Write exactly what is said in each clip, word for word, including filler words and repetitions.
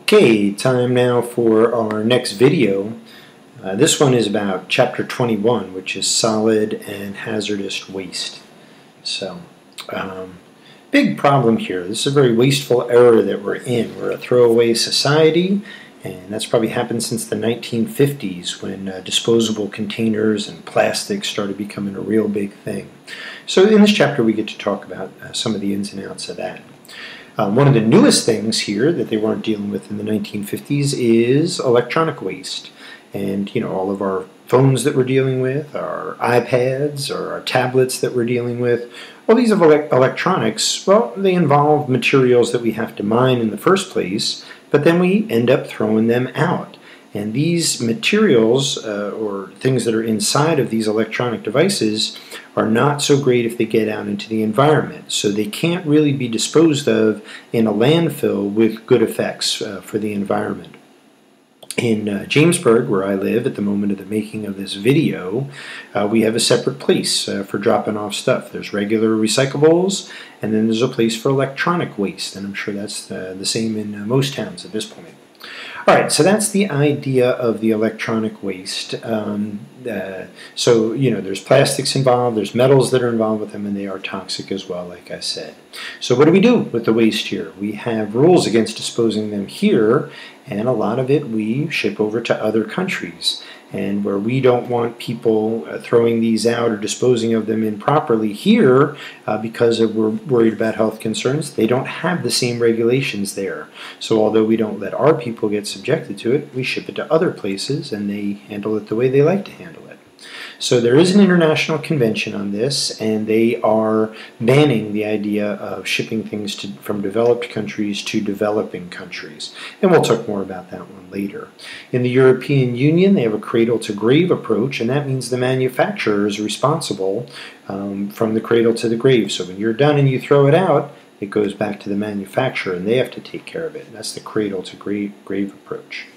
Okay, time now for our next video. Uh, this one is about chapter twenty-one, which is solid and hazardous waste. So, um, big problem here. This is a very wasteful era that we're in. We're a throwaway society, and that's probably happened since the nineteen fifties when uh, disposable containers and plastics started becoming a real big thing. So in this chapter we get to talk about uh, some of the ins and outs of that. Um, one of the newest things here that they weren't dealing with in the nineteen fifties is electronic waste. And, you know, all of our phones that we're dealing with, our iPads, or our tablets that we're dealing with, all these ele electronics, well, they involve materials that we have to mine in the first place, but then we end up throwing them out. And these materials, uh, or things that are inside of these electronic devices, are not so great if they get out into the environment. So they can't really be disposed of in a landfill with good effects uh, for the environment. In uh, Jamesburg, where I live at the moment of the making of this video, uh, we have a separate place uh, for dropping off stuff. There's regular recyclables, and then there's a place for electronic waste, and I'm sure that's uh, the same in uh, most towns at this point. All right, so that's the idea of the electronic waste. Um, uh, so, you know, there's plastics involved, there's metals that are involved with them, and they are toxic as well, like I said. So what do we do with the waste here? We have rules against disposing them here, and a lot of it we ship over to other countries. And where we don't want people uh, throwing these out or disposing of them improperly here uh, because of we're worried about health concerns, they don't have the same regulations there. So although we don't let our people get subjected to it, we ship it to other places and they handle it the way they like to handle it. So there is an international convention on this, and they are banning the idea of shipping things to, from developed countries to developing countries. And we'll talk more about that one later. In the European Union, they have a cradle-to-grave approach, and that means the manufacturer is responsible um, from the cradle to the grave. So when you're done and you throw it out, it goes back to the manufacturer, and they have to take care of it. And that's the cradle-to-grave grave approach.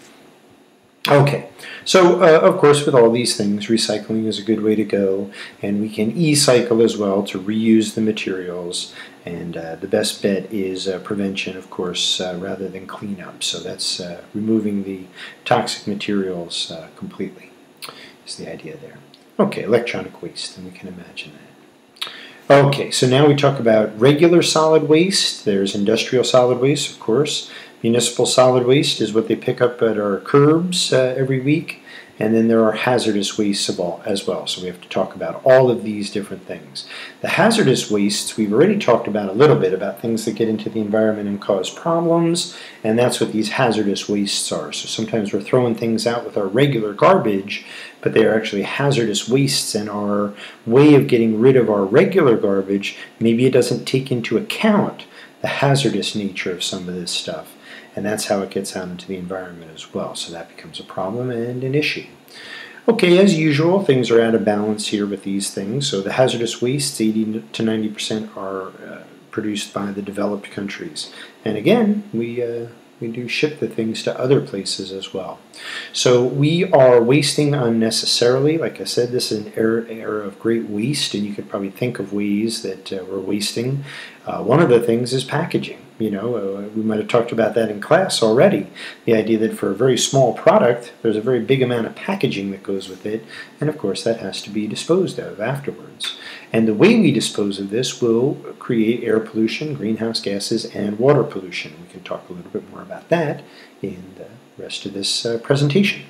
Okay, so uh, of course with all these things, recycling is a good way to go, and we can e-cycle as well to reuse the materials, and uh, the best bet is uh, prevention, of course, uh, rather than cleanup. So that's uh, removing the toxic materials uh, completely is the idea there. Okay, electronic waste, and we can imagine that. Okay, so now we talk about regular solid waste. There's industrial solid waste, of course. Municipal solid waste is what they pick up at our curbs uh, every week, and then there are hazardous wastes as well. So we have to talk about all of these different things. The hazardous wastes, we've already talked about a little bit, about things that get into the environment and cause problems, and that's what these hazardous wastes are. So sometimes we're throwing things out with our regular garbage, but they are actually hazardous wastes, and our way of getting rid of our regular garbage, maybe it doesn't take into account the hazardous nature of some of this stuff. And that's how it gets out into the environment as well. So that becomes a problem and an issue. Okay, as usual, things are out of balance here with these things. So the hazardous wastes, eighty to ninety percent are uh, produced by the developed countries. And again, we, uh, we do ship the things to other places as well. So we are wasting unnecessarily. Like I said, this is an era, era of great waste, and you could probably think of ways that uh, we're wasting. Uh, one of the things is packaging. You know, uh, we might have talked about that in class already. The idea that for a very small product, there's a very big amount of packaging that goes with it, and of course that has to be disposed of afterwards. And the way we dispose of this will create air pollution, greenhouse gases, and water pollution. We can talk a little bit more about that in the rest of this uh, presentation.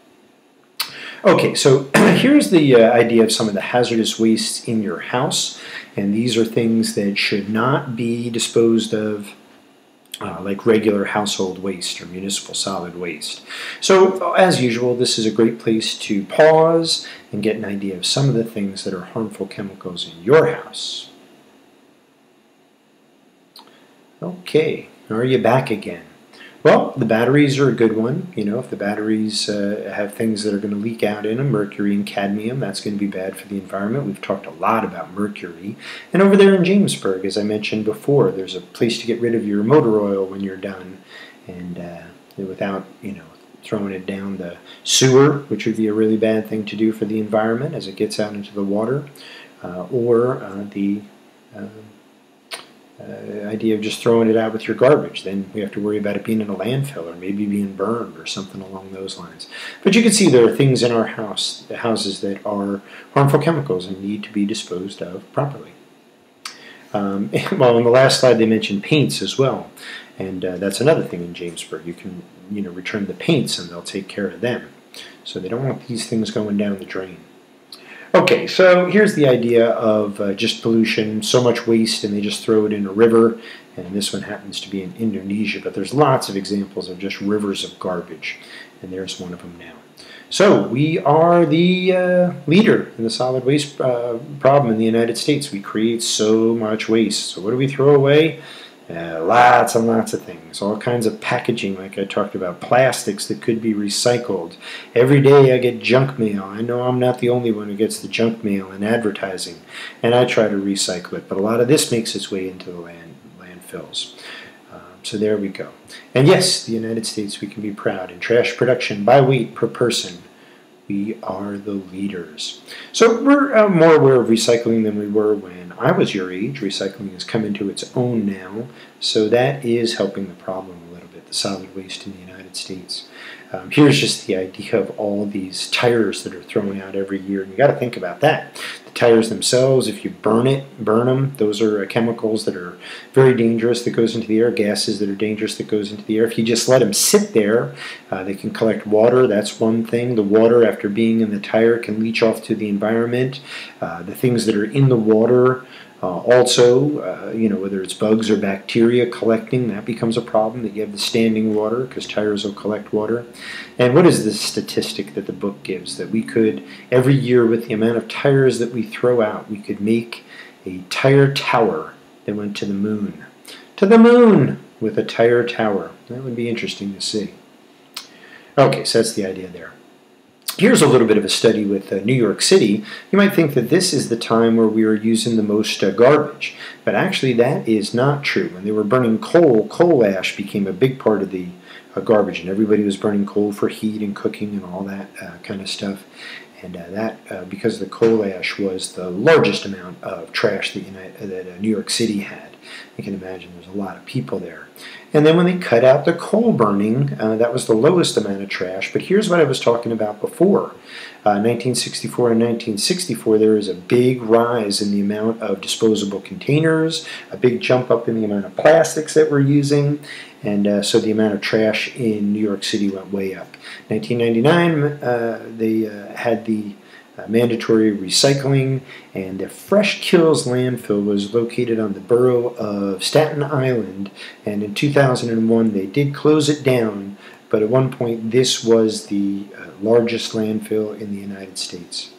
Okay, so here's the uh, idea of some of the hazardous wastes in your house, and these are things that should not be disposed of uh, like regular household waste or municipal solid waste. So as usual, this is a great place to pause and get an idea of some of the things that are harmful chemicals in your house. Okay, are you back again? Well, the batteries are a good one. You know, if the batteries uh, have things that are going to leak out in them, mercury and cadmium, that's going to be bad for the environment. We've talked a lot about mercury. And over there in Jamesburg, as I mentioned before, there's a place to get rid of your motor oil when you're done, and uh, without, you know, throwing it down the sewer, which would be a really bad thing to do for the environment as it gets out into the water, uh, or uh, the uh, uh, idea of just throwing it out with your garbage. Then we have to worry about it being in a landfill or maybe being burned or something along those lines. But you can see there are things in our house, the houses that are harmful chemicals and need to be disposed of properly. Um, well, on the last slide they mentioned paints as well, and uh, that's another thing in Jamesburg. You can, you know, return the paints and they'll take care of them. So they don't want these things going down the drain. Okay, so here's the idea of uh, just pollution, so much waste, and they just throw it in a river, and this one happens to be in Indonesia, but there's lots of examples of just rivers of garbage, and there's one of them now. So we are the uh, leader in the solid waste uh, problem in the United States. We create so much waste. So what do we throw away? Uh, lots and lots of things, all kinds of packaging like I talked about, plastics that could be recycled. Every day I get junk mail. I know I'm not the only one who gets the junk mail in advertising, and I try to recycle it, but a lot of this makes its way into the land, landfills. Um, so there we go. And yes, the United States, we can be proud. In trash production by weight per person, we are the leaders. So we're uh, more aware of recycling than we were when I was your age. Recycling has come into its own now, so that is helping the problem a little bit, the solid waste in the United States. Um, here's just the idea of all these tires that are thrown out every year, and you got to think about that. The tires themselves, if you burn it, burn them, those are uh, chemicals that are very dangerous that goes into the air, gases that are dangerous that goes into the air. If you just let them sit there, uh, they can collect water. That's one thing. The water, after being in the tire, can leach off to the environment. Uh, the things that are in the water, Uh, also, uh, you know, whether it's bugs or bacteria collecting, that becomes a problem, that you have the standing water, because tires will collect water. And what is the statistic that the book gives? That we could, every year with the amount of tires that we throw out, we could make a tire tower that went to the moon. To the moon with a tire tower. That would be interesting to see. Okay, so that's the idea there. Here's a little bit of a study with uh, New York City. You might think that this is the time where we are using the most uh, garbage, but actually that is not true. When they were burning coal, coal ash became a big part of the uh, garbage, and everybody was burning coal for heat and cooking and all that uh, kind of stuff. And uh, that, uh, because the coal ash was the largest amount of trash that, United, that uh, New York City had. You can imagine there's a lot of people there. And then when they cut out the coal burning, uh, that was the lowest amount of trash. But here's what I was talking about before. Uh, nineteen sixty-four and nineteen sixty-four, there is a big rise in the amount of disposable containers, a big jump up in the amount of plastics that we're using, and uh, so the amount of trash in New York City went way up. nineteen ninety-nine, uh, they uh, had the Uh, mandatory recycling, and the Fresh Kills landfill was located on the borough of Staten Island, and in two thousand one they did close it down, but at one point this was the uh, largest landfill in the United States.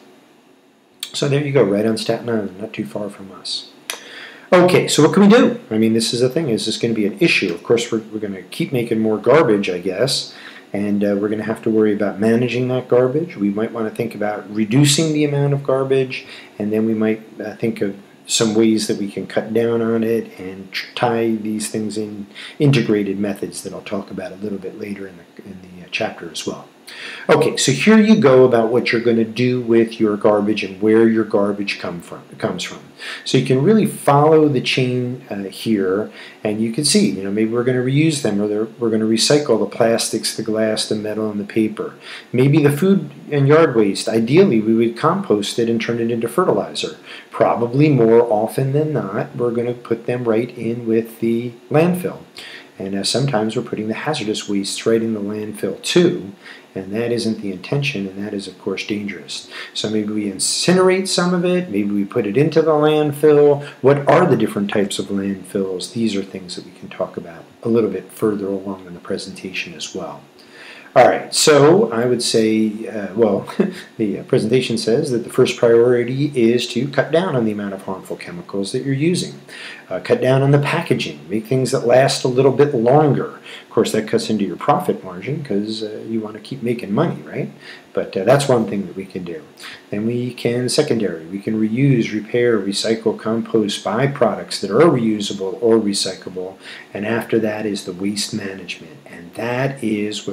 So there you go, right on Staten Island, not too far from us. Okay, so what can we do? I mean, this is the thing, is this going to be an issue? Of course, we're, we're going to keep making more garbage, I guess. And uh, we're going to have to worry about managing that garbage. We might want to think about reducing the amount of garbage, and then we might uh, think of some ways that we can cut down on it and tie these things in integrated methods that I'll talk about a little bit later in the, in the uh, chapter as well. Okay, so here you go about what you're going to do with your garbage and where your garbage come from, comes from. So you can really follow the chain uh, here, and you can see, you know, maybe we're going to reuse them, or we're going to recycle the plastics, the glass, the metal, and the paper. Maybe the food and yard waste, ideally we would compost it and turn it into fertilizer. Probably more often than not, we're going to put them right in with the landfill. And uh, sometimes we're putting the hazardous wastes right in the landfill too, and that isn't the intention, and that is, of course, dangerous. So maybe we incinerate some of it, maybe we put it into the landfill. What are the different types of landfills? These are things that we can talk about a little bit further along in the presentation as well. All right, so I would say, uh, well, the uh, presentation says that the first priority is to cut down on the amount of harmful chemicals that you're using. Uh, cut down on the packaging, make things that last a little bit longer. Of course, that cuts into your profit margin because uh, you want to keep making money, right? But uh, that's one thing that we can do. Then we can, secondary, we can reuse, repair, recycle, compost byproducts that are reusable or recyclable. And after that is the waste management. And that is where we're talking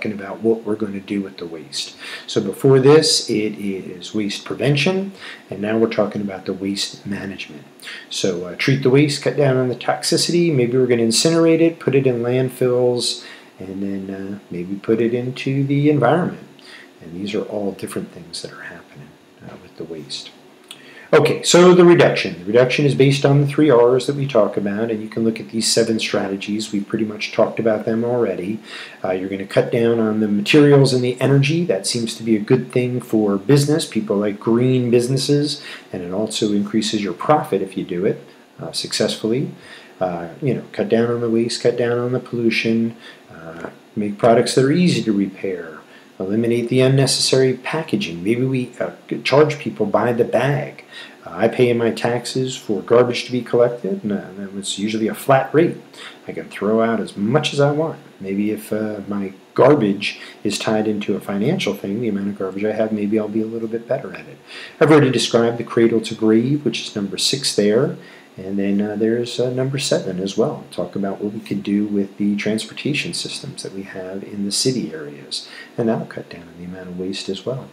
talking about what we're going to do with the waste. So before this, it is waste prevention, and now we're talking about the waste management. So uh, treat the waste, cut down on the toxicity. Maybe we're going to incinerate it, put it in landfills, and then uh, maybe put it into the environment. And these are all different things that are happening uh, with the waste. Okay, so the reduction. The reduction is based on the three R's that we talk about, and you can look at these seven strategies. We've pretty much talked about them already. Uh, you're going to cut down on the materials and the energy. That seems to be a good thing for business. People like green businesses, and it also increases your profit if you do it uh, successfully. Uh, you know, cut down on the waste, cut down on the pollution, uh, make products that are easy to repair, eliminate the unnecessary packaging. Maybe we uh, charge people by the bag. Uh, I pay in my taxes for garbage to be collected, and uh, it's usually a flat rate. I can throw out as much as I want. Maybe if uh, my garbage is tied into a financial thing, the amount of garbage I have, maybe I'll be a little bit better at it. I've already described the cradle to grave, which is number six there. And then uh, there's uh, number seven as well. Talk about what we could do with the transportation systems that we have in the city areas. And that'll cut down on the amount of waste as well.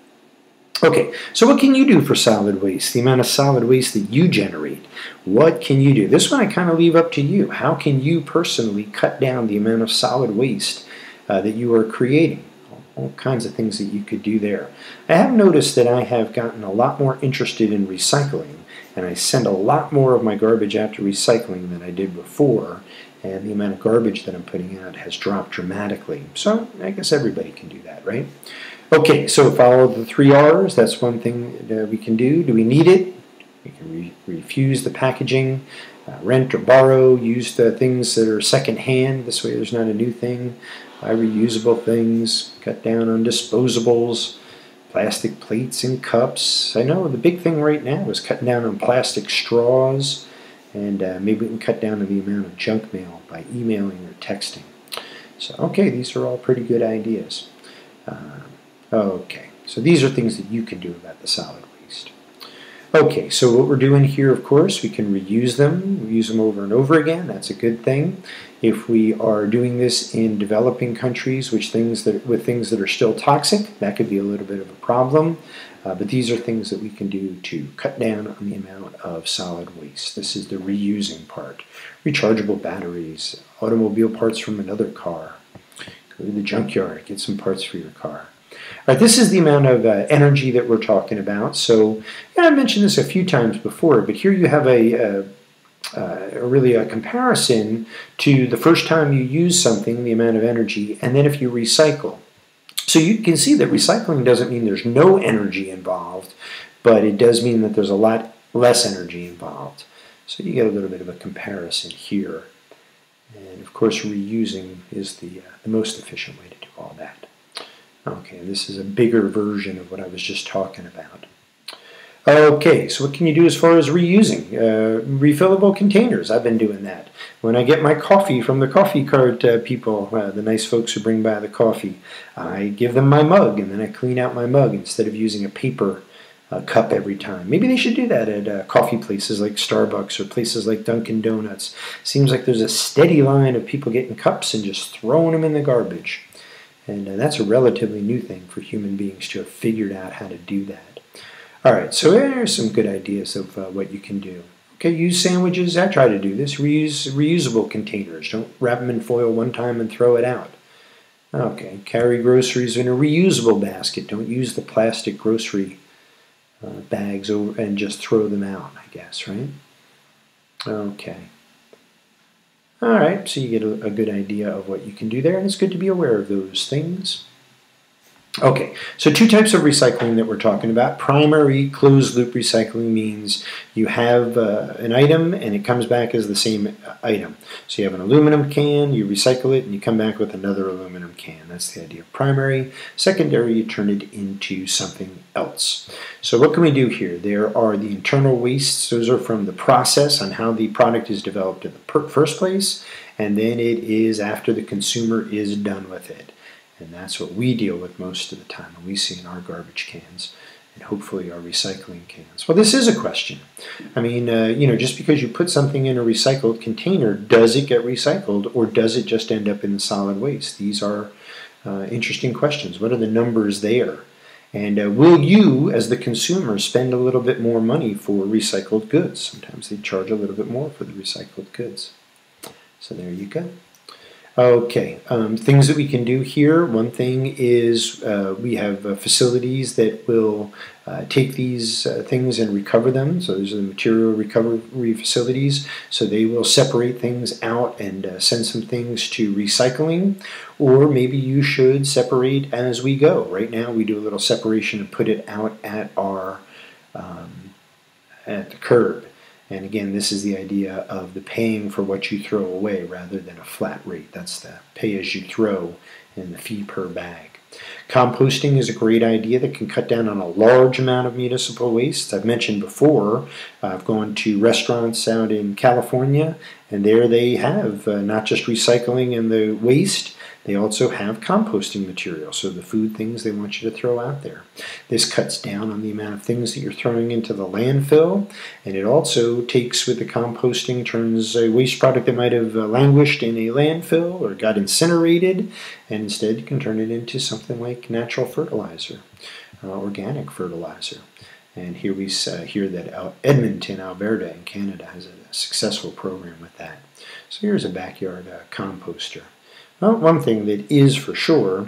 Okay, so what can you do for solid waste? The amount of solid waste that you generate. What can you do? This one I kind of leave up to you. How can you personally cut down the amount of solid waste uh, that you are creating? All kinds of things that you could do there. I have noticed that I have gotten a lot more interested in recycling, and I send a lot more of my garbage out to recycling than I did before, and the amount of garbage that I'm putting out has dropped dramatically. So I guess everybody can do that, right? Okay, so follow the three R's. That's one thing that we can do. Do we need it? We can re refuse the packaging, uh, rent or borrow, use the things that are secondhand. This way there's not a new thing. Buy reusable things, cut down on disposables, plastic plates and cups. I know the big thing right now is cutting down on plastic straws, and uh, maybe we can cut down on the amount of junk mail by emailing or texting. So, okay, these are all pretty good ideas. Uh, okay, so these are things that you can do about the solid waste. Okay, so what we're doing here, of course, we can reuse them, reuse them over and over again. That's a good thing. If we are doing this in developing countries, which things that, with things that are still toxic, that could be a little bit of a problem. Uh, but these are things that we can do to cut down on the amount of solid waste. This is the reusing part. Rechargeable batteries, automobile parts from another car. Go to the junkyard, get some parts for your car. All right, this is the amount of uh, energy that we're talking about. So, yeah, I mentioned this a few times before, but here you have a, a, a really a comparison to the first time you use something, the amount of energy, and then if you recycle. So you can see that recycling doesn't mean there's no energy involved, but it does mean that there's a lot less energy involved. So you get a little bit of a comparison here. And of course, reusing is the, uh, the most efficient way to do all that. Okay, this is a bigger version of what I was just talking about. Okay, so what can you do as far as reusing? Uh, refillable containers, I've been doing that. When I get my coffee from the coffee cart uh, people, uh, the nice folks who bring by the coffee, I give them my mug, and then I clean out my mug instead of using a paper uh, cup every time. Maybe they should do that at uh, coffee places like Starbucks or places like Dunkin' Donuts. Seems like there's a steady line of people getting cups and just throwing them in the garbage. And uh, that's a relatively new thing for human beings to have figured out how to do that. All right, so there are some good ideas of uh, what you can do. Okay, use sandwiches. I try to do this. Reuse reusable containers. Don't wrap them in foil one time and throw it out. Okay, carry groceries in a reusable basket. Don't use the plastic grocery uh, bags over and just throw them out, I guess, right? Okay. All right, so you get a, a good idea of what you can do there, and it's good to be aware of those things. Okay, so two types of recycling that we're talking about. Primary closed-loop recycling means you have uh, an item and it comes back as the same item. So you have an aluminum can, you recycle it, and you come back with another aluminum can. That's the idea of primary. Secondary, you turn it into something else. So what can we do here? There are the internal wastes. Those are from the process on how the product is developed in the first place, and then it is after the consumer is done with it. And that's what we deal with most of the time, and we see in our garbage cans and hopefully our recycling cans. Well, this is a question. I mean, uh, you know, just because you put something in a recycled container, does it get recycled, or does it just end up in the solid waste? These are uh, interesting questions. What are the numbers there? And uh, will you, as the consumer, spend a little bit more money for recycled goods? Sometimes they charge a little bit more for the recycled goods. So there you go. Okay, um, things that we can do here. One thing is uh, we have uh, facilities that will uh, take these uh, things and recover them. So these are the material recovery facilities. So they will separate things out and uh, send some things to recycling. Or maybe you should separate as we go. Right now we do a little separation and put it out at our um, at the curb. And again, this is the idea of the paying for what you throw away rather than a flat rate. That's the pay as you throw and the fee per bag. Composting is a great idea that can cut down on a large amount of municipal waste. I've mentioned before, I've gone to restaurants out in California, and there they have uh, not just recycling and the waste, they also have composting material, so the food things they want you to throw out there. This cuts down on the amount of things that you're throwing into the landfill, and it also takes, with the composting, turns a waste product that might have uh, languished in a landfill or got incinerated, and instead you can turn it into something like natural fertilizer, uh, organic fertilizer. And here we uh, hear that Edmonton, Alberta in Canada has a successful program with that. So here's a backyard uh, composter. Well, one thing that is for sure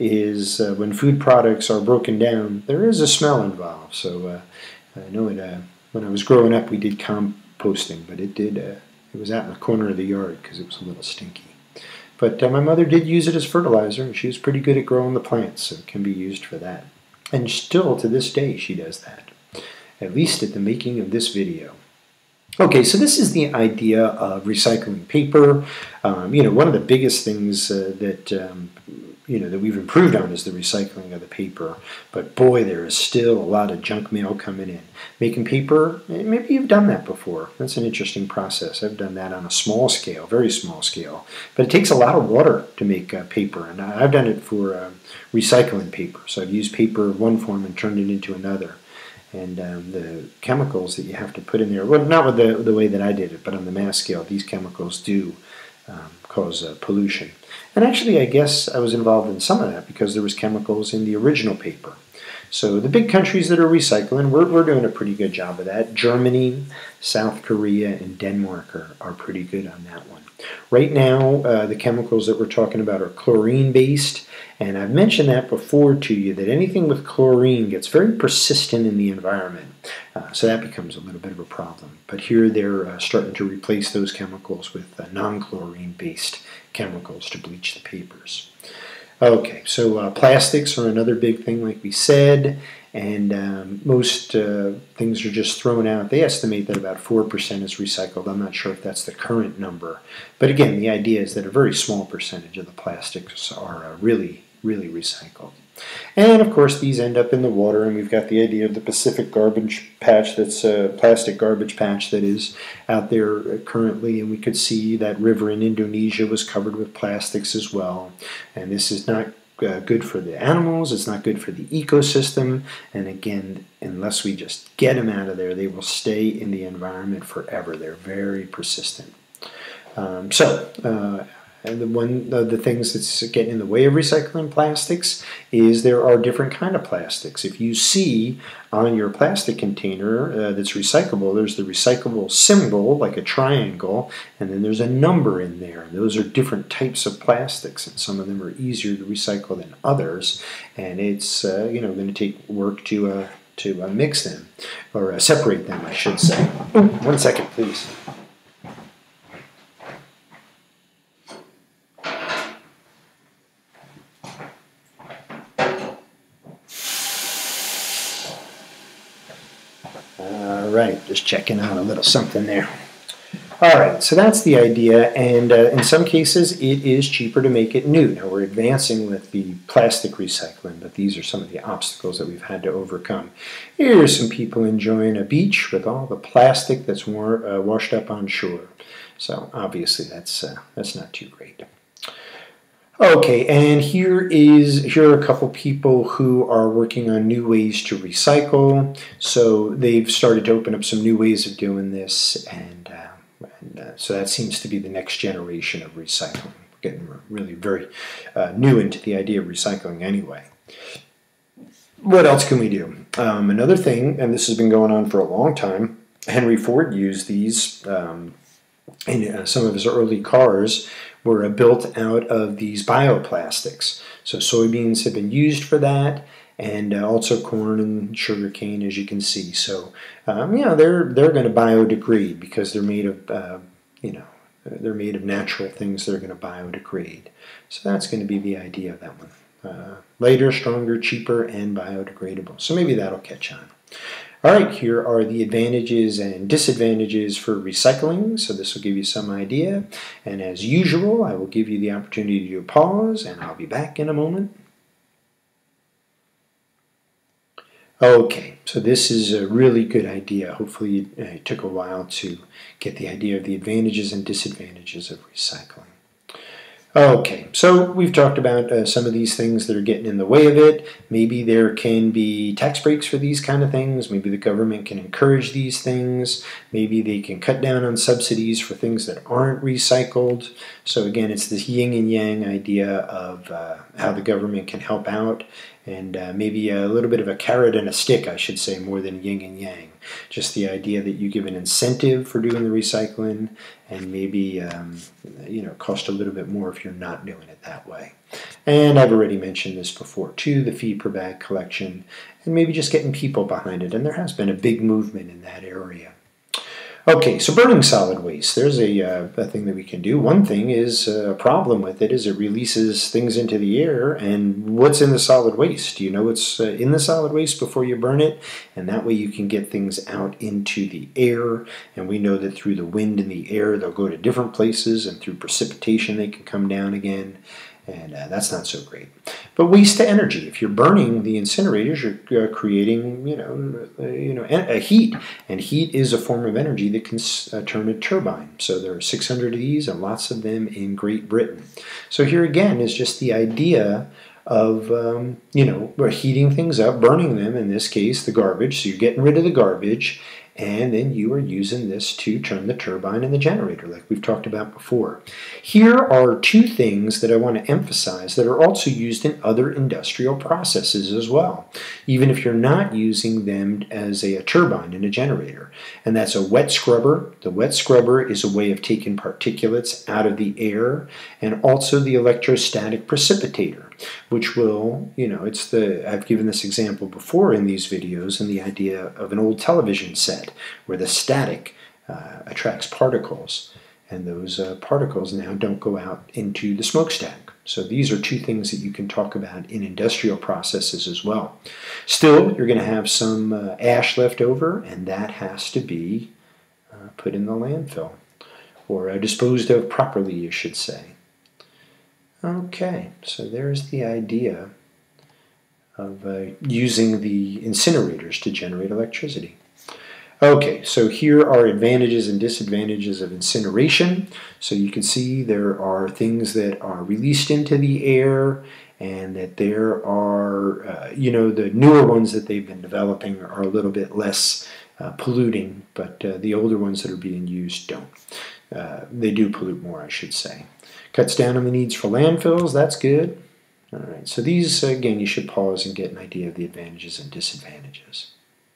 is uh, when food products are broken down, there is a smell involved. So uh, I know it, uh, when I was growing up we did composting, but it did uh, it was out in the corner of the yard because it was a little stinky. But uh, my mother did use it as fertilizer, and she was pretty good at growing the plants, so it can be used for that. And still to this day she does that, at least at the making of this video. Okay, so this is the idea of recycling paper. Um, you know, one of the biggest things uh, that um, you know that we've improved on is the recycling of the paper. But boy, there is still a lot of junk mail coming in. Making paper, maybe you've done that before. That's an interesting process. I've done that on a small scale, very small scale. But it takes a lot of water to make uh, paper, and I've done it for uh, recycling paper. So I've used paper of one form and turned it into another. And um, the chemicals that you have to put in there, well, not with the, the way that I did it, but on the mass scale, these chemicals do um, cause uh, pollution. And actually, I guess I was involved in some of that because there was chemicals in the original paper. So the big countries that are recycling, we're, we're doing a pretty good job of that. Germany, South Korea, and Denmark are, are pretty good on that one. Right now, uh, the chemicals that we're talking about are chlorine-based. And I've mentioned that before to you, that anything with chlorine gets very persistent in the environment. Uh, so that becomes a little bit of a problem. But here they're uh, starting to replace those chemicals with uh, non-chlorine-based chemicals to bleach the papers. Okay, so uh, plastics are another big thing, like we said. And um, most uh, things are just thrown out. They estimate that about four percent is recycled. I'm not sure if that's the current number. But again, the idea is that a very small percentage of the plastics are uh, really, really recycled. And of course, these end up in the water, and we've got the idea of the Pacific garbage patch, that's a plastic garbage patch that is out there currently, and we could see that river in Indonesia was covered with plastics as well. And this is not Uh, good for the animals, it's not good for the ecosystem, and again, unless we just get them out of there, they will stay in the environment forever. They're very persistent. Um, so, uh, and the one of the things that's getting in the way of recycling plastics is there are different kind of plastics. If you see on your plastic container uh, that's recyclable, there's the recyclable symbol, like a triangle, and then there's a number in there. Those are different types of plastics, and some of them are easier to recycle than others, and it's uh, you know going to take work to uh, to uh, mix them, or uh, separate them, I should say. One second, please. Right, just checking out a little something there. All right, so that's the idea, and uh, in some cases it is cheaper to make it new. Now we're advancing with the plastic recycling, but these are some of the obstacles that we've had to overcome. Here's some people enjoying a beach with all the plastic that's war uh, washed up on shore. So obviously that's uh, that's not too great. Okay, and here is here are a couple people who are working on new ways to recycle. So they've started to open up some new ways of doing this, and, uh, and uh, so that seems to be the next generation of recycling. We're getting really very uh, new into the idea of recycling anyway. What else can we do? Um, another thing, and this has been going on for a long time, Henry Ford used these um, in uh, some of his early cars were uh, built out of these bioplastics. So soybeans have been used for that, and uh, also corn and sugar cane, as you can see. So um, you know, they're they're going to biodegrade because they're made of uh, you know they're made of natural things that are going to biodegrade. So that's going to be the idea of that one. Uh, lighter, stronger, cheaper, and biodegradable. So maybe that'll catch on. All right, here are the advantages and disadvantages for recycling. So this will give you some idea. And as usual, I will give you the opportunity to do a pause, and I'll be back in a moment. Okay, so this is a really good idea. Hopefully it took a while to get the idea of the advantages and disadvantages of recycling. Okay, so we've talked about uh, some of these things that are getting in the way of it. Maybe there can be tax breaks for these kind of things. Maybe the government can encourage these things. Maybe they can cut down on subsidies for things that aren't recycled. So again, it's this yin and yang idea of uh, how the government can help out, and uh, maybe a little bit of a carrot and a stick, I should say, more than yin and yang. Just the idea that you give an incentive for doing the recycling, and maybe um, you know, cost a little bit more if you're not doing it that way. And I've already mentioned this before too, the fee per bag collection, and maybe just getting people behind it. And there has been a big movement in that area. Okay, so burning solid waste, there's a, uh, a thing that we can do. One thing is uh, a problem with it is it releases things into the air, and what's in the solid waste? Do you know what's uh, in the solid waste before you burn it? And that way you can get things out into the air, and we know that through the wind and the air they'll go to different places, and through precipitation they can come down again. And uh, that's not so great. But waste to energy. If you're burning the incinerators, you're uh, creating, you know, uh, you know, a heat. And heat is a form of energy that can uh, turn a turbine. So there are six hundred of these, and lots of them in Great Britain. So here again is just the idea of, um, you know, we're heating things up, burning them, in this case, the garbage. So you're getting rid of the garbage, and then you are using this to turn the turbine and the generator, like we've talked about before. Here are two things that I want to emphasize that are also used in other industrial processes as well, even if you're not using them as a, a turbine and a generator. And that's a wet scrubber. The wet scrubber is a way of taking particulates out of the air, and also the electrostatic precipitator, which will, you know, it's the, I've given this example before in these videos, and the idea of an old television set where the static uh, attracts particles, and those uh, particles now don't go out into the smokestack. So these are two things that you can talk about in industrial processes as well. Still, you're going to have some uh, ash left over, and that has to be uh, put in the landfill, or uh, disposed of properly, you should say. Okay, so there's the idea of uh, using the incinerators to generate electricity. Okay, so here are advantages and disadvantages of incineration. So you can see there are things that are released into the air, and that there are, uh, you know, the newer ones that they've been developing are a little bit less uh, polluting, but uh, the older ones that are being used don't. Uh, they do pollute more, I should say. Cuts down on the needs for landfills, that's good. All right, so these, again, you should pause and get an idea of the advantages and disadvantages.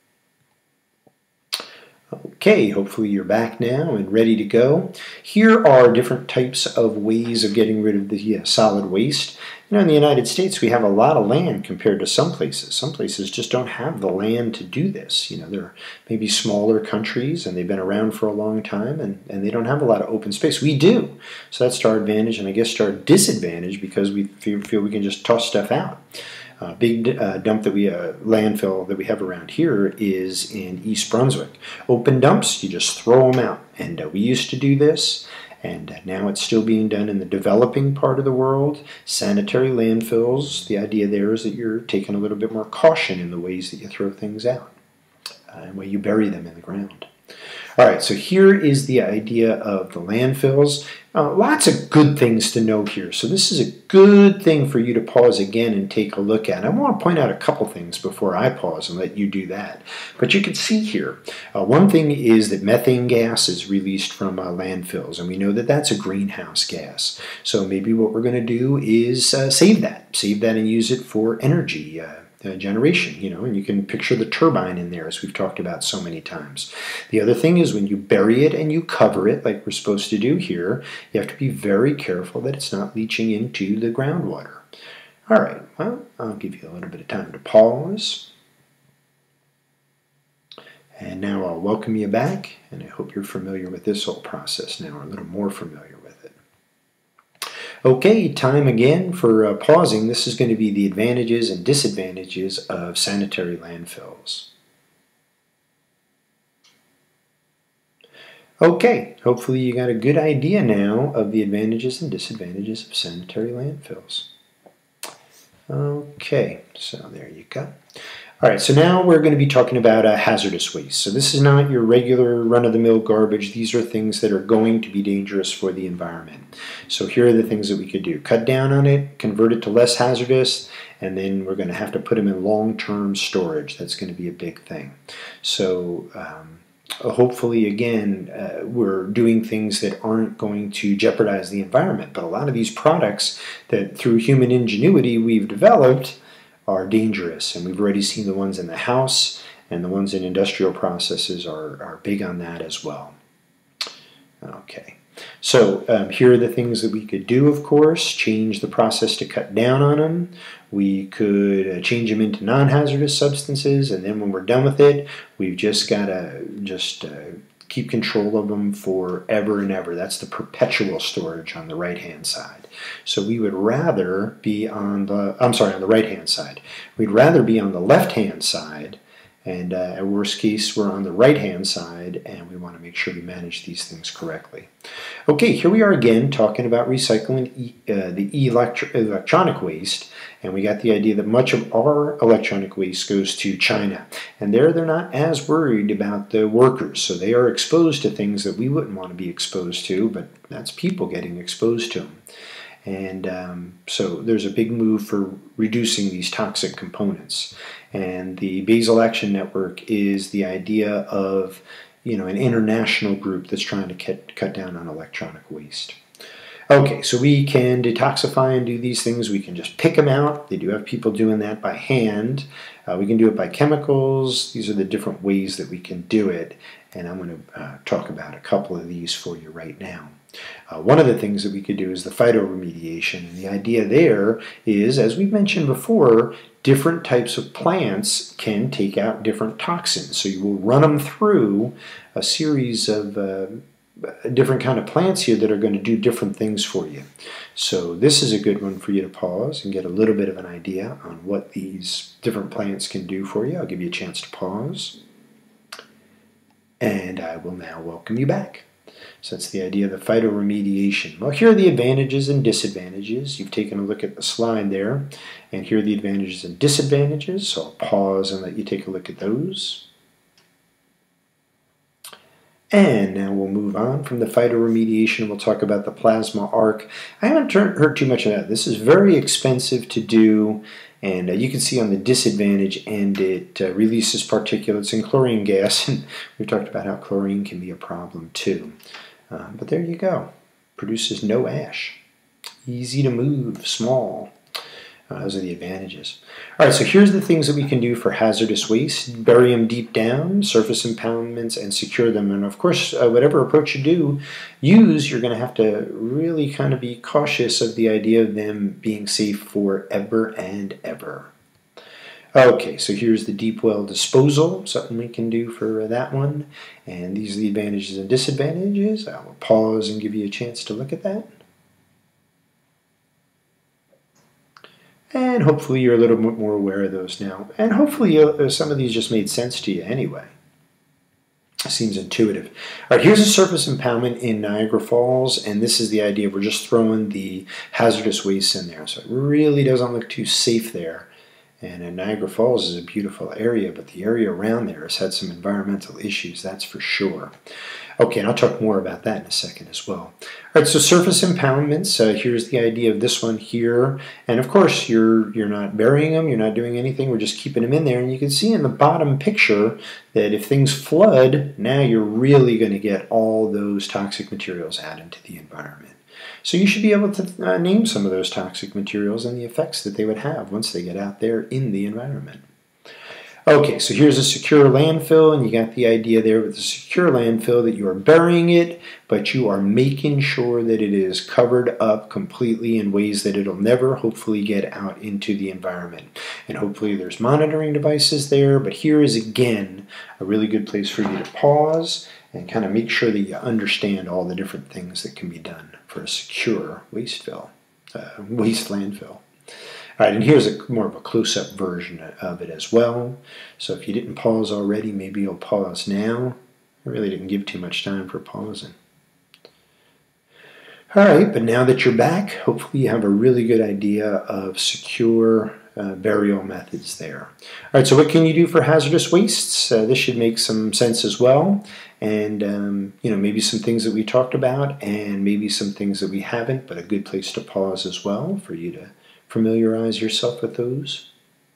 Okay, hopefully you're back now and ready to go. Here are different types of ways of getting rid of the yeah, solid waste. You know, in the United States, we have a lot of land compared to some places. Some places just don't have the land to do this. You know, they're maybe smaller countries, and they've been around for a long time, and, and they don't have a lot of open space. We do. So that's to our advantage, and I guess to our disadvantage, because we feel, feel we can just toss stuff out. Uh, big uh, dump that we, uh, landfill that we have around here is in East Brunswick. Open dumps, you just throw them out. And uh, we used to do this, and uh, now it's still being done in the developing part of the world. Sanitary landfills, the idea there is that you're taking a little bit more caution in the ways that you throw things out, uh, and where you bury them in the ground. All right, so here is the idea of the landfills. Uh, lots of good things to know here. So this is a good thing for you to pause again and take a look at. I want to point out a couple things before I pause and let you do that. But you can see here, uh, one thing is that methane gas is released from uh, landfills, and we know that that's a greenhouse gas. So maybe what we're going to do is uh, save that, save that and use it for energy uh, Uh, generation, you know, and you can picture the turbine in there, as we've talked about so many times. The other thing is when you bury it and you cover it like we're supposed to do here, you have to be very careful that it's not leaching into the groundwater. All right, well, I'll give you a little bit of time to pause. And now I'll welcome you back, and I hope you're familiar with this whole process now, or a little more familiar with it. Okay, time again for uh, pausing. This is going to be the advantages and disadvantages of sanitary landfills. Okay, hopefully you got a good idea now of the advantages and disadvantages of sanitary landfills. Okay, so there you go. All right, so now we're going to be talking about uh, hazardous waste. So this is not your regular run-of-the-mill garbage. These are things that are going to be dangerous for the environment. So here are the things that we could do. Cut down on it, convert it to less hazardous, and then we're going to have to put them in long-term storage. That's going to be a big thing. So um, hopefully, again, uh, we're doing things that aren't going to jeopardize the environment. But a lot of these products that through human ingenuity we've developed are dangerous, and we've already seen the ones in the house, and the ones in industrial processes are, are big on that as well. Okay, so um, here are the things that we could do, of course. Change the process to cut down on them. We could uh, change them into non-hazardous substances, and then when we're done with it, we've just got to just uh, keep control of them forever and ever. That's the perpetual storage on the right-hand side. So we would rather be on the, I'm sorry, on the right-hand side. We'd rather be on the left-hand side, and uh, at worst case, we're on the right-hand side, and we want to make sure we manage these things correctly. Okay, here we are again talking about recycling e uh, the electro electronic waste, and we got the idea that much of our electronic waste goes to China. And there they're not as worried about the workers, so they are exposed to things that we wouldn't want to be exposed to, but that's people getting exposed to them. And um, so there's a big move for reducing these toxic components. And the Basel Action Network is the idea of, you know, an international group that's trying to cut, cut down on electronic waste. Okay, so we can detoxify and do these things. We can just pick them out. They do have people doing that by hand. Uh, we can do it by chemicals. These are the different ways that we can do it. And I'm going to uh, talk about a couple of these for you right now. Uh, one of the things that we could do is the phytoremediation. And the idea there is, as we mentioned before, different types of plants can take out different toxins. So you will run them through a series of uh, different kind of plants here that are going to do different things for you. So this is a good one for you to pause and get a little bit of an idea on what these different plants can do for you. I'll give you a chance to pause. And I will now welcome you back. So that's the idea of the phytoremediation. Well, here are the advantages and disadvantages. You've taken a look at the slide there, and here are the advantages and disadvantages. So I'll pause and let you take a look at those. And now we'll move on from the phytoremediation. We'll talk about the plasma arc. I haven't heard too much of that. This is very expensive to do, and uh, you can see on the disadvantage end it uh, releases particulates and chlorine gas. And we've talked about how chlorine can be a problem too. Uh, but there you go. Produces no ash. Easy to move, small. Uh, those are the advantages. All right, so here's the things that we can do for hazardous waste. Bury them deep down, surface impoundments, and secure them. And of course, uh, whatever approach you do use, you're going to have to really kind of be cautious of the idea of them being safe forever and ever. Okay, so here's the deep well disposal, something we can do for that one. And these are the advantages and disadvantages. I will pause and give you a chance to look at that. And hopefully you're a little bit more aware of those now. And hopefully uh, some of these just made sense to you anyway. It seems intuitive. All right, here's a surface impoundment in Niagara Falls, and this is the idea. We're just throwing the hazardous waste in there. So it really doesn't look too safe there. And uh, Niagara Falls is a beautiful area, but the area around there has had some environmental issues, that's for sure. Okay, and I'll talk more about that in a second as well. All right, so surface impoundments, uh, here's the idea of this one here. And of course, you're, you're not burying them, you're not doing anything, we're just keeping them in there. And you can see in the bottom picture that if things flood, now you're really going to get all those toxic materials out into the environment. So you should be able to uh, name some of those toxic materials and the effects that they would have once they get out there in the environment. Okay, so here's a secure landfill, and you got the idea there with the secure landfill that you are burying it, but you are making sure that it is covered up completely in ways that it'll never hopefully get out into the environment. And hopefully there's monitoring devices there, but here is again a really good place for you to pause and kind of make sure that you understand all the different things that can be done for a secure waste fill, uh, waste landfill. All right, and here's a more of a close-up version of it as well. So if you didn't pause already, maybe you'll pause now. I really didn't give too much time for pausing. All right, but now that you're back, hopefully you have a really good idea of secure uh, burial methods there. All right, so what can you do for hazardous wastes? Uh, this should make some sense as well. And, um, you know, maybe some things that we talked about and maybe some things that we haven't, but a good place to pause as well for you to familiarize yourself with those.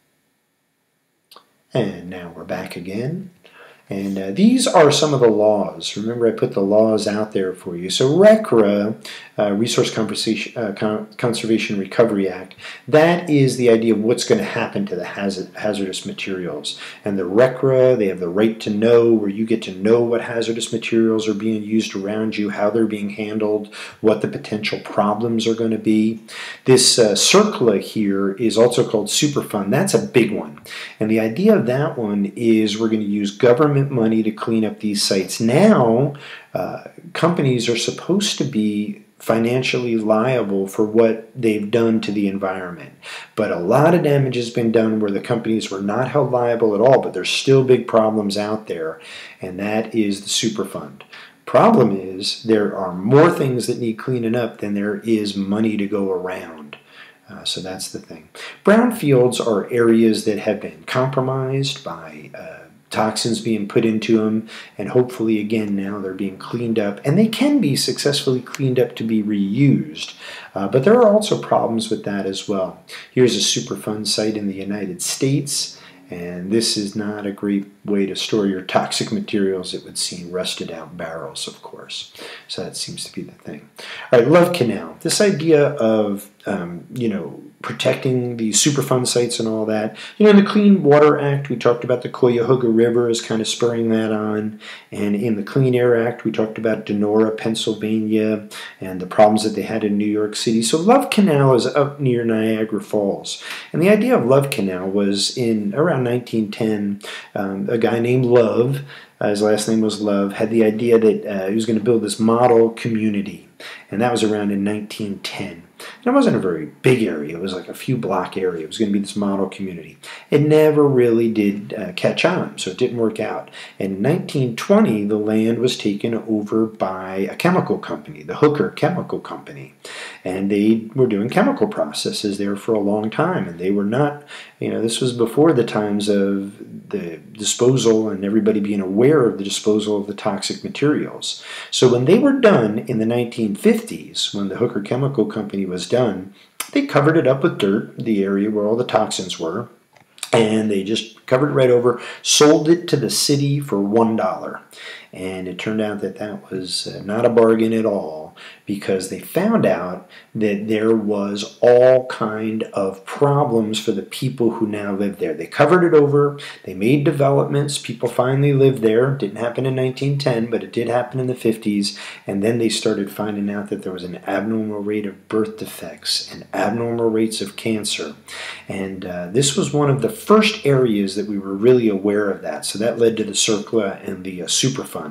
And now we're back again. And uh, these are some of the laws. Remember, I put the laws out there for you. So R C R A, uh, Resource Conservation, uh, Con Conservation Recovery Act, that is the idea of what's going to happen to the hazard, hazardous materials. And the R C R A, they have the right to know, where you get to know what hazardous materials are being used around you, how they're being handled, what the potential problems are going to be. This uh, C E R C L A here is also called Superfund. That's a big one. And the idea of that one is we're going to use government money to clean up these sites. Now, uh, companies are supposed to be financially liable for what they've done to the environment. But a lot of damage has been done where the companies were not held liable at all, but there's still big problems out there, and that is the Superfund. Problem is, there are more things that need cleaning up than there is money to go around. Uh, so that's the thing. Brownfields are areas that have been compromised by uh, toxins being put into them, and hopefully again now they're being cleaned up, and they can be successfully cleaned up to be reused, uh, but there are also problems with that as well. Here's a Superfund site in the United States, and this is not a great way to store your toxic materials. It would seem rusted out barrels, of course. So that seems to be the thing. All right, Love Canal. This idea of, um, you know, protecting the Superfund sites and all that. You know, in the Clean Water Act, we talked about the Cuyahoga River as kind of spurring that on. And in the Clean Air Act, we talked about Donora, Pennsylvania, and the problems that they had in New York City. So Love Canal is up near Niagara Falls. And the idea of Love Canal was in around nineteen ten, um, a guy named Love, uh, his last name was Love, had the idea that uh, he was going to build this model community. And that was around in nineteen ten. And it wasn't a very big area. It was like a few block area. It was going to be this model community. It never really did uh, catch on, so it didn't work out. And in nineteen twenty, the land was taken over by a chemical company, the Hooker Chemical Company. And they were doing chemical processes there for a long time. And they were not, you know, this was before the times of the disposal and everybody being aware of the disposal of the toxic materials. So when they were done in the nineteen fifties, when the Hooker Chemical Company was done, they covered it up with dirt, the area where all the toxins were, and they just covered it right over, sold it to the city for one dollar. And it turned out that that was uh, not a bargain at all, because they found out that there was all kind of problems for the people who now live there. They covered it over, they made developments, people finally lived there. It didn't happen in nineteen ten, but it did happen in the fifties, and then they started finding out that there was an abnormal rate of birth defects and abnormal rates of cancer. And uh, this was one of the first areas that we were really aware of that, so that led to the C E R C L A and the uh, Superfund.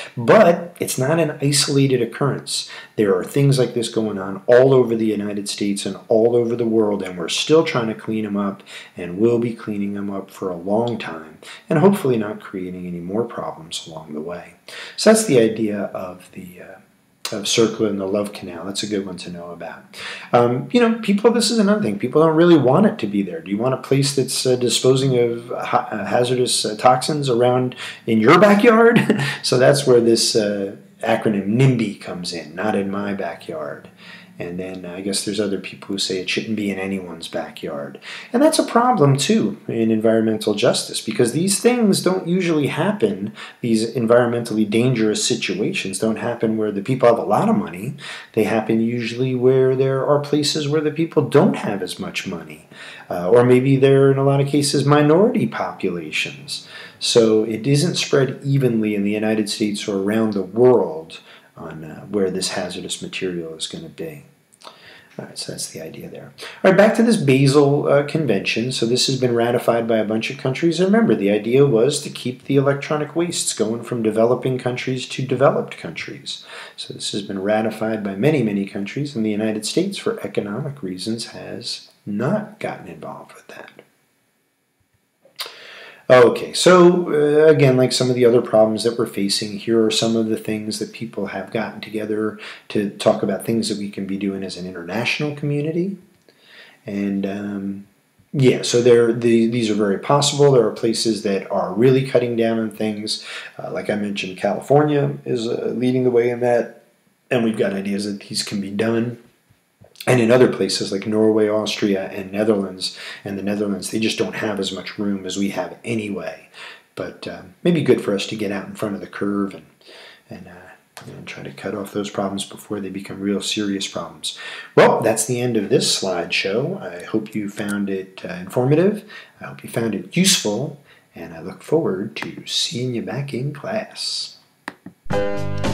But it's not an isolated occurrence. There are things like this going on all over the United States and all over the world, and we're still trying to clean them up, and we'll be cleaning them up for a long time, and hopefully not creating any more problems along the way. So that's the idea of the uh, of circling the love canal. That's a good one to know about. Um, you know, people, this is another thing. People don't really want it to be there. Do you want a place that's uh, disposing of ha uh, hazardous uh, toxins around in your backyard? So that's where this uh, acronym NIMBY comes in, not in my backyard. And then uh, I guess there's other people who say it shouldn't be in anyone's backyard. And that's a problem, too, in environmental justice, because these things don't usually happen, these environmentally dangerous situations don't happen where the people have a lot of money. They happen usually where there are places where the people don't have as much money. Uh, or maybe they're, in a lot of cases, minority populations. So it isn't spread evenly in the United States or around the world on uh, where this hazardous material is going to be. All right, so that's the idea there. All right, back to this Basel uh, Convention. So this has been ratified by a bunch of countries. And remember, the idea was to keep the electronic wastes going from developing countries to developed countries. So this has been ratified by many, many countries, and the United States, for economic reasons, has not gotten involved with that. Okay, so uh, again, like some of the other problems that we're facing, here are some of the things that people have gotten together to talk about things that we can be doing as an international community. And um, yeah, so there, the, these are very possible. There are places that are really cutting down on things. Uh, like I mentioned, California is uh, leading the way in that, and we've got ideas that these can be done. And in other places like Norway, Austria, and Netherlands, and the Netherlands, they just don't have as much room as we have anyway. But uh, maybe good for us to get out in front of the curve and, and uh, you know, try to cut off those problems before they become real serious problems. Well, that's the end of this slideshow. I hope you found it uh, informative. I hope you found it useful. And I look forward to seeing you back in class.